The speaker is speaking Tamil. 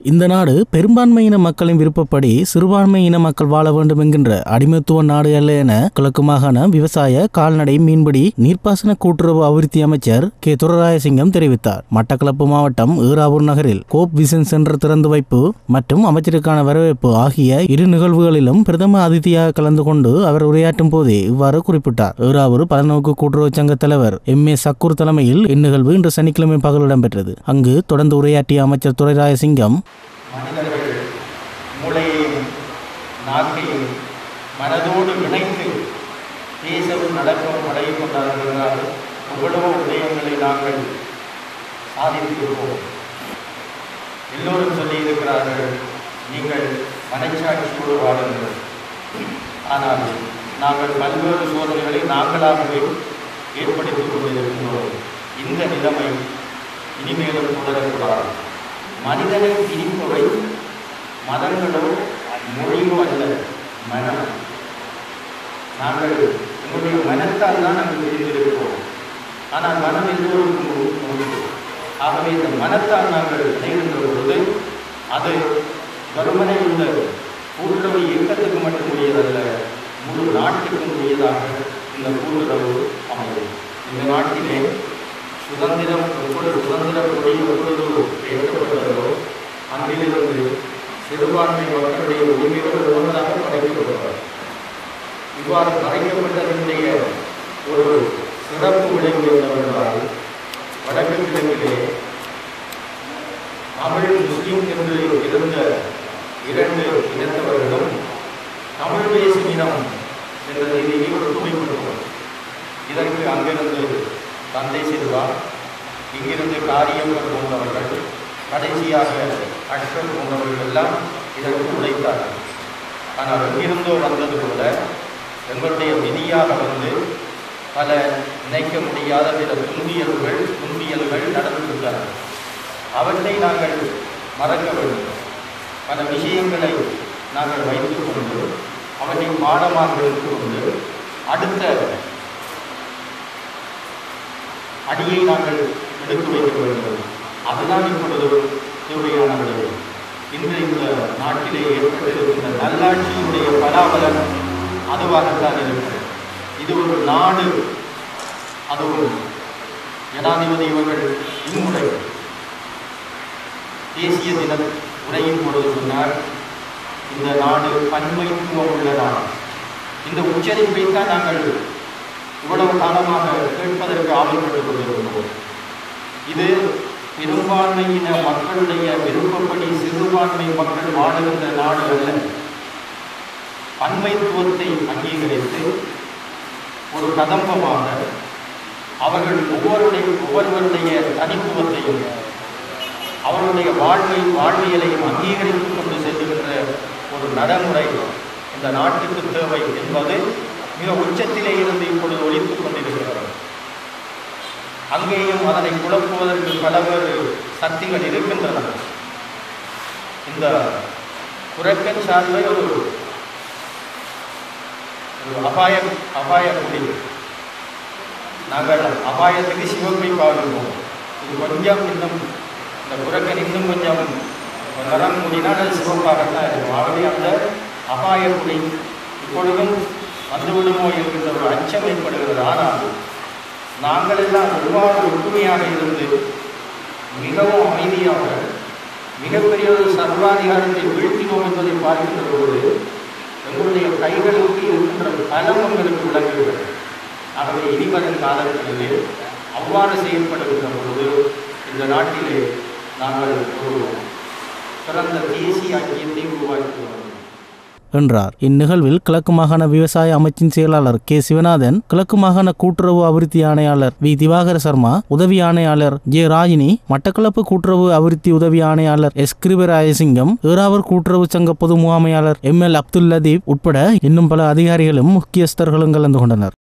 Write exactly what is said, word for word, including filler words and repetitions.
இந்த நாடு பெரும்பான்மையின மக்களின் விருப்பப்படி சிறுபான்மையின மக்கள் வாழ வேண்டும் என்கின்ற அடிமைத்துவ நாடு அல்ல என கிழக்கு மாகாண விவசாய கால்நடை மீன்பிடி நீர்ப்பாசன கூட்டுறவு அபிவிருத்தி அமைச்சர் கே துரைராயசிங்கம் தெரிவித்தார். மட்டக்களப்பு மாவட்டம் ஈராவூர் நகரில் கோப் விசன் சென்டர் திறந்து வைப்பு மற்றும் அமைச்சருக்கான வரவேற்பு ஆகிய இரு நிகழ்வுகளிலும் பிரதம அதிதியாக கலந்து கொண்டு அவர் உரையாற்றும் போதே இவ்வாறு குறிப்பிட்டார். ஈராவூர் பலநோக்கு கூட்டுறவு சங்க தலைவர் எம் ஏ சக்கூர் தலைமையில் இந்நிகழ்வு இன்று சனிக்கிழமை பகல் இடம்பெற்றது. அங்கு தொடர்ந்து உரையாற்றிய அமைச்சர் துரைராயசிங்கம், மனிதர்கள் மூளையையும் நாக்கையும் மனதோடு இணைத்து பேசவும் நடக்கவும் பழகிக் கொண்டார்கள். எவ்வளவோ விடயங்களை நாங்கள் சாதித்திருப்போம். எல்லோரும் சொல்லியிருக்கிறார்கள், நீங்கள் மனச்சாட்சியோடு வாழுங்கள். ஆனால் நாங்கள் பல்வேறு சோதனைகளை நாங்களாகவே ஏற்படுத்திக் கொண்டிருக்கின்றோம். இந்த நிலைமை இனிமேலும் தொடரக்கூடாது. மனிதனை பிரிப்பவை மதங்களோ மொழியோ அல்ல, மனம். நாங்கள் எங்களுடைய மனத்தால் தான் நாங்கள் பிரிந்திருக்கிறோம். ஆனால் மனம் எல்லோருக்கும் உண்டு. ஆகவே இந்த மனத்தால் நாங்கள் இணைகின்ற பொழுது அது வருமனை உள்ள கூட்டுறவு இயக்கத்துக்கு மட்டும் உரியதல்ல, முழு நாட்டுக்கும் உரியதாக இந்த கூட்டுறவு அமையும். இந்த நாட்டிலே சுதந்திரம் எப்பொழுது சுதந்திர கொடி எப்பொழுது ஏற்கப்பட்டதோ அன்றிலிருந்து சிறுபான்மை மக்களுடைய உரிமைகள் ஒன்றாக படைக்கப்பட்டவர். இவ்வாறு படைக்கப்பட்டதனுடைய ஒரு சிறப்பு விளைவு என்னவென்றால், வடக்கு கிழக்கிலே தமிழ் முஸ்லீம் என்று இருந்த இரண்டு இனத்தவர்களும் தமிழ் பேசும் இனம் என்ற ரீதியை ஒற்றுமைப்படுத்துவோம். இதற்கு அங்கிருந்து தந்தை சிறுவா, இங்கிருந்து காரியங்கள் போன்றவர்கள், கடைசியாக அஷ்ரம் போன்றவர்கள் எல்லாம் இதற்கு உழைத்தார்கள். ஆனால் எங்கிருந்தோ வந்தது போல எங்களுடைய விதியாக வந்து பல நினைக்க முடியாத சில துன்பியல்கள் துன்பியல்கள் நடந்திருக்கிறார்கள். அவற்றை நாங்கள் மறக்க வேண்டும். பல விஷயங்களை நாங்கள் வைத்துக் கொண்டு அவற்றை பாடமாக எடுத்துக்கொண்டு அடுத்த அடியை நாங்கள் எடுத்து வைக்க வேண்டும். அதுதான் இப்பொழுது தேவையான விளைவு. இன்று இந்த நாட்டிலே ஏற்பட்டிருக்கின்ற நல்லாட்சியுடைய பலாபலன் அதுவாகத்தான் இருக்கிறது. இது ஒரு நாடு. அதுவும் ஜனாதிபதி இவர்கள் இம்முறை தேசிய தின உரையின் பொழுது சொன்னார், இந்த நாடு பன்மைத்துவம் உள்ள நாடு. இந்த உச்சரிப்பைத்தான் நாங்கள் இவ்வளவு காலமாக கேட்பதற்கு ஆவல்பட்டுக் கொண்டிருக்கிறோம். இது பெரும்பான்மையின மக்களுடைய விருப்பப்படி சிறுபான்மை மக்கள் வாழுகின்ற நாடு அல்ல. பன்மைத்துவத்தை அங்கீகரித்து ஒரு கதம்பமாக அவர்கள் ஒவ்வொருடைய ஒவ்வொருவருடைய தனித்துவத்தையும் அவருடைய வாழ்வை வாழ்வியலையும் அங்கீகரித்துக் கொண்டு செல்லுகின்ற ஒரு நடைமுறை இந்த நாட்டுக்கு தேவை என்பது மிக உச்சத்திலே இருந்து இப்பொழுது ஒழித்துக் கொண்டிருக்கிறது. அங்கேயும் அதனை குழப்புவதற்கு பலவேறு சக்திகள் இருக்கின்றன. இந்த குரக்கன் சார்பை ஒரு அபாய அபாய குடி. நாங்கள் அபாயத்துக்கு சிவப்பை பாடுவோம். இது கொஞ்சம் இன்னும் இந்த குரக்கன் இன்னும் கொஞ்சம் நிறம் கூடினால் அது சிவப்பாகத்தான் இருக்கும். ஆகவே அந்த அபாய குடி இப்பொழுதும் வந்துவிடுமோ என்கின்ற ஒரு அச்சம் ஏற்படுகிறது. ஆனால் நாங்கள் எல்லாம் எவ்வாறு ஒற்றுமையாக இருந்து மிகவும் அமைதியாக மிகப்பெரிய ஒரு சர்வாதிகாரத்தை வீழ்த்தினோம் என்பதை பார்க்கின்ற பொழுது எங்களுடைய கைகளுக்கு இருக்கின்ற பலம் எங்களுக்கு விளங்குகிறது. ஆகவே இனிவரும் காலங்களிலே அவ்வாறு செயல்படுகின்ற பொழுது இந்த நாட்டிலே நாங்கள் ஒரு சிறந்த தேசிய ஐக்கியத்தை உருவாக்குவோம் என்றார். இந்நிகழ்வில் கிழக்கு மாகாண விவசாய அமைச்சின் செயலாளர் கே சிவநாதன், கிழக்கு மாகாண கூட்டுறவு அபிவிருத்தி ஆணையாளர் வி திவாகர சர்மா, உதவி ஆணையாளர் ஜே ராஜினி, மட்டக்களப்பு கூட்டுறவு அபிவிருத்தி உதவி ஆணையாளர் எஸ் கிருபராயசிங்கம், ஈராவூர் கூட்டுறவு சங்க பொது முகாமையாளர் எம் எல் அப்துல் லதீப் உட்பட இன்னும் பல அதிகாரிகளும் முக்கியஸ்தர்களும் கலந்து கொண்டனர்.